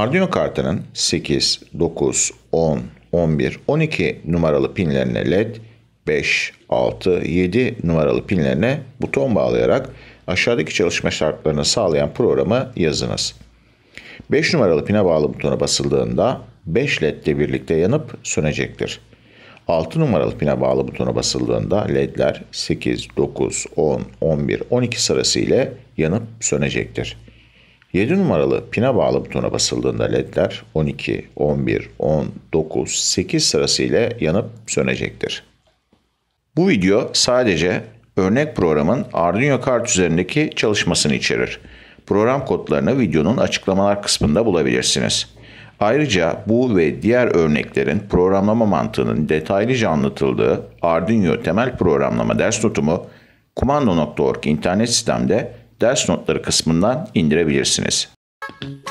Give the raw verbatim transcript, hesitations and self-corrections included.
Arduino kartının sekiz, dokuz, on, on bir, on iki numaralı pinlerine led, beş, altı, yedi numaralı pinlerine buton bağlayarak aşağıdaki çalışma şartlarını sağlayan programı yazınız. beş numaralı pine bağlı butona basıldığında beş led ile birlikte yanıp sönecektir. altı numaralı pine bağlı butona basıldığında ledler sekiz, dokuz, on, on bir, on iki sırası ile yanıp sönecektir. yedi numaralı pine bağlı butona basıldığında ledler on iki, on bir, on, dokuz, sekiz sırası ile yanıp sönecektir. Bu video sadece örnek programın Arduino kart üzerindeki çalışmasını içerir. Program kodlarını videonun açıklamalar kısmında bulabilirsiniz. Ayrıca bu ve diğer örneklerin programlama mantığının detaylıca anlatıldığı Arduino temel programlama ders notumu kumando nokta org internet sitemde ders notları kısmından indirebilirsiniz.